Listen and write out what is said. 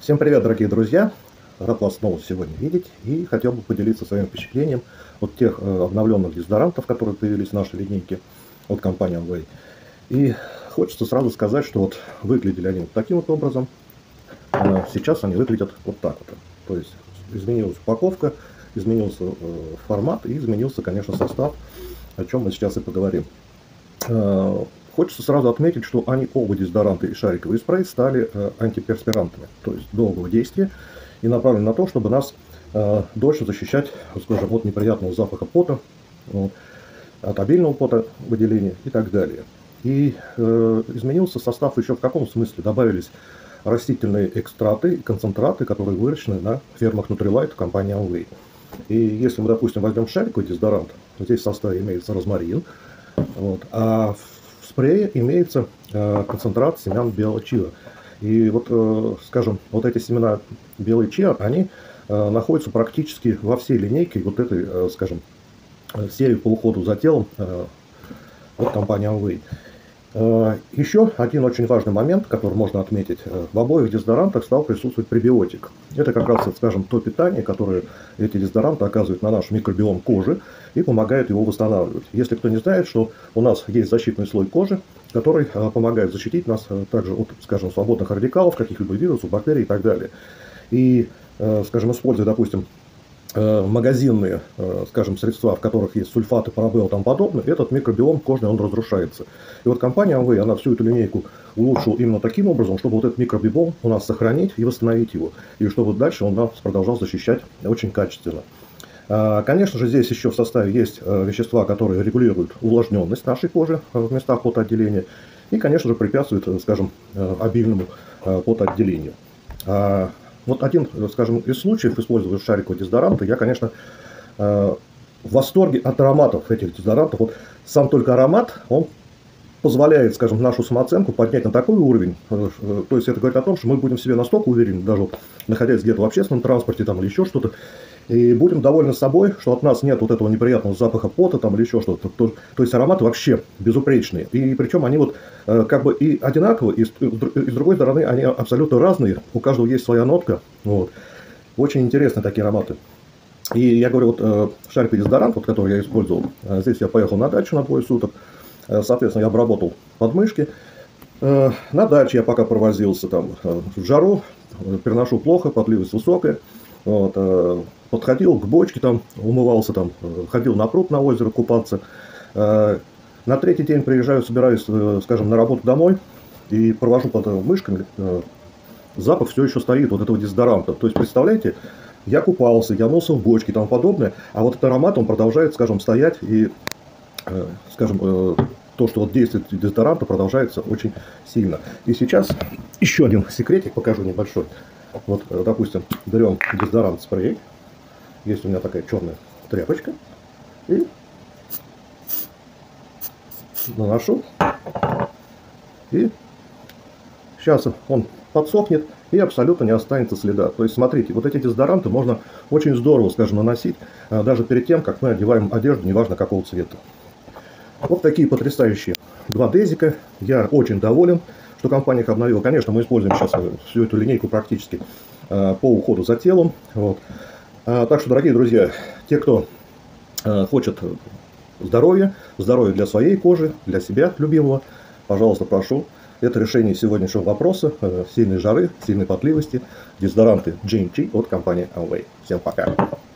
Всем привет, дорогие друзья! Рад вас снова сегодня видеть и хотел бы поделиться своим впечатлением от тех обновленных дезодорантов, которые появились в нашей линейке от компании Amway. И хочется сразу сказать, что вот выглядели они вот таким вот образом, а сейчас они выглядят вот так вот. То есть изменилась упаковка, изменился формат и изменился, конечно, состав, о чем мы сейчас и поговорим. Хочется сразу отметить, что они оба дезодоранты и шариковый спрей стали антиперспирантами, то есть долгого действия, и направлены на то, чтобы нас дольше защищать, скажем, от неприятного запаха пота, от обильного потовыделения и так далее. И изменился состав еще в каком смысле? Добавились растительные экстракты и концентраты, которые выращены на фермах Nutrilite компании Amway. И если мы, допустим, возьмем шариковый дезодорант, здесь в составе имеется розмарин, а в спрее имеется концентрат семян белого чиа. И вот, скажем, вот эти семена белой чиа, они находятся практически во всей линейке вот этой, скажем, серии по уходу за телом от компании Amway. Еще один очень важный момент, который можно отметить: в обоих дезодорантах стал присутствовать пребиотик. Это как раз, скажем, то питание, которое эти дезодоранты оказывают на наш микробиом кожи и помогает его восстанавливать. Если кто не знает, что у нас есть защитный слой кожи, который помогает защитить нас также от, скажем, свободных радикалов, каких-либо вирусов, бактерий и так далее. И, скажем, используя, допустим, магазинные, скажем, средства, в которых есть сульфаты, парабел и тому подобное, этот микробиом кожный, он разрушается. И вот компания Amway, она всю эту линейку улучшила именно таким образом, чтобы вот этот микробиом у нас сохранить и восстановить его, и чтобы дальше он нас продолжал защищать очень качественно. Конечно же, здесь еще в составе есть вещества, которые регулируют увлажненность нашей кожи в местах потоотделения и, конечно же, препятствуют, скажем, обильному потоотделению. Вот один, скажем, из случаев использования шарикового дезодоранта, я, конечно, в восторге от ароматов этих дезодорантов. Вот сам только аромат, он позволяет, скажем, нашу самооценку поднять на такой уровень. То есть это говорит о том, что мы будем в себе настолько уверены, даже вот находясь где-то в общественном транспорте там, или еще что-то, и будем довольны собой, что от нас нет вот этого неприятного запаха пота там, или еще что-то. То есть ароматы вообще безупречные. И причем они вот как бы и одинаковые, и с другой стороны они абсолютно разные. У каждого есть своя нотка. Вот. Очень интересные такие ароматы. И я говорю, вот шариковый дезодорант, вот, который я использовал, здесь я поехал на дачу на 2 суток. Соответственно, я обработал подмышки. На даче я пока провозился там в жару, переношу плохо, потливость высокая. Вот, подходил к бочке, там умывался, там, ходил на пруд, на озеро купаться. На 3-й день приезжаю, собираюсь, скажем, на работу домой и провожу под мышками. Запах все еще стоит вот этого дезодоранта. То есть, представляете, я купался, я мылся в бочке и тому подобное, а вот этот аромат, он продолжает, скажем, стоять и, скажем, то, что вот действие дезодоранта продолжается очень сильно. И сейчас еще один секретик покажу небольшой. Вот, допустим, берем дезодорант спрей. Есть у меня такая черная тряпочка. И наношу. И сейчас он подсохнет и абсолютно не останется следа. То есть, смотрите, вот эти дезодоранты можно очень здорово, скажем, наносить даже перед тем, как мы одеваем одежду, неважно какого цвета. Вот такие потрясающие 2 дезика. Я очень доволен, что компания их обновила. Конечно, мы используем сейчас всю эту линейку практически по уходу за телом. Вот. Так что, дорогие друзья, те, кто хочет здоровья для своей кожи, для себя любимого, пожалуйста, прошу. Это решение сегодняшнего вопроса: сильной жары, сильной потливости. Дезодоранты GMT от компании Amway. Всем пока!